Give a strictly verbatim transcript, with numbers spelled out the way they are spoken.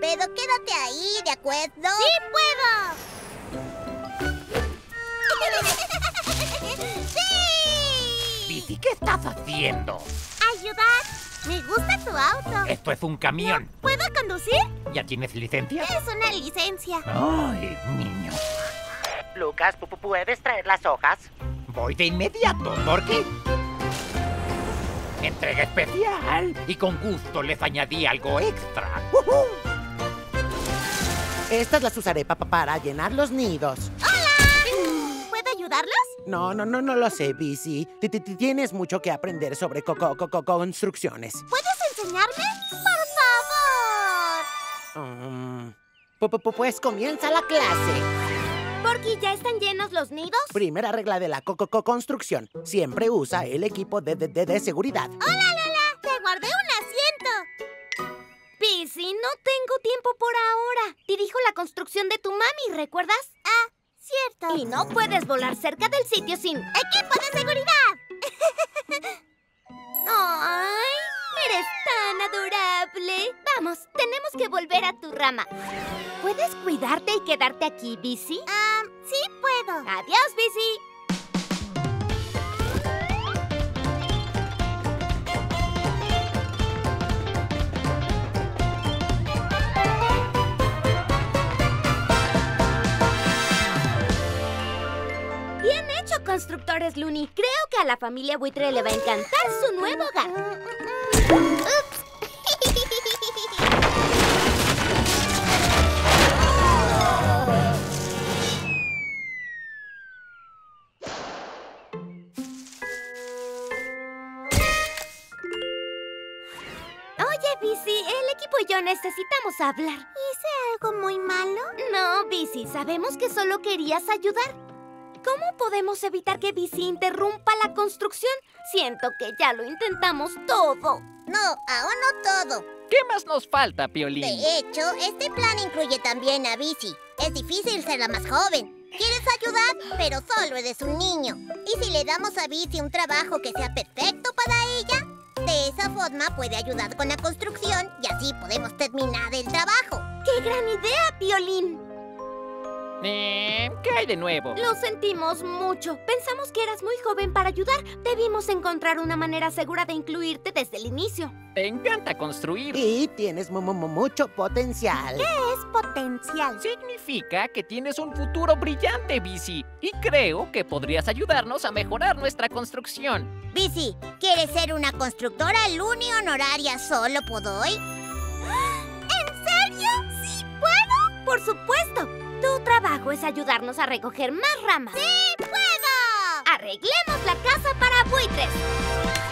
pero quédate ahí, ¿de acuerdo? ¡Sí puedo! ¡Sí! Bici, ¿qué estás haciendo? ¡Ayudar! Me gusta tu auto. Esto es un camión. ¿Puedo conducir? ¿Ya tienes licencia? Es una licencia. Ay, niño. Lucas, ¿pu- ¿puedes traer las hojas? Voy de inmediato, Torque. Entrega especial. Y con gusto les añadí algo extra. ¡Uhú! Estas las usaré pa- pa- para llenar los nidos. ¡Hola! ¿Puedo ayudarlos? No, no, no, no lo sé, Bici. Ti- ti- ti- Tienes mucho que aprender sobre co- co- co- co- construcciones. ¿Puedes enseñarme? ¡Por favor! Mm, pu- pu- pu- Pues comienza la clase. ¿Porky, ya están llenos los nidos? Primera regla de la co- co- co- construcción. Siempre usa el equipo de, de, de- de seguridad. ¡Hola, Lola! ¡Te guardé un asiento! Bici, no tengo tiempo por ahora. Dirijo la construcción de tu mami, ¿recuerdas? Ah, cierto. Y no puedes volar cerca del sitio sin equipo de seguridad. ¡Ay! ¡Eres tan adorable! Vamos, tenemos que volver a tu rama. ¿Puedes cuidarte y quedarte aquí, Bici? Ah, sí puedo. Adiós, Bici. Bien hecho, constructores Looney. Creo que a la familia buitre le va a encantar su nuevo hogar. Ups. Oye, Bici, el equipo y yo necesitamos hablar. ¿Hice algo muy malo? No, Bici, sabemos que solo querías ayudar. ¿Cómo podemos evitar que Bici interrumpa la construcción? Siento que ya lo intentamos todo. No, aún no todo. ¿Qué más nos falta, Piolín? De hecho, este plan incluye también a Bici. Es difícil ser la más joven. ¿Quieres ayudar? Pero solo eres un niño. ¿Y si le damos a Bici un trabajo que sea perfecto para ella? De esa forma puede ayudar con la construcción y así podemos terminar el trabajo. ¡Qué gran idea, Piolín! Eh, ¿qué hay de nuevo? Lo sentimos mucho. Pensamos que eras muy joven para ayudar. Debimos encontrar una manera segura de incluirte desde el inicio. Te encanta construir. Y tienes mu- mu- mu- mucho potencial. Es potencial. Significa que tienes un futuro brillante, Bici. Y creo que podrías ayudarnos a mejorar nuestra construcción. Bici, ¿quieres ser una constructora Looney honoraria solo por hoy? ¿En serio? ¿Sí puedo? Por supuesto. Tu trabajo es ayudarnos a recoger más ramas. ¡Sí puedo! Arreglemos la casa para buitres.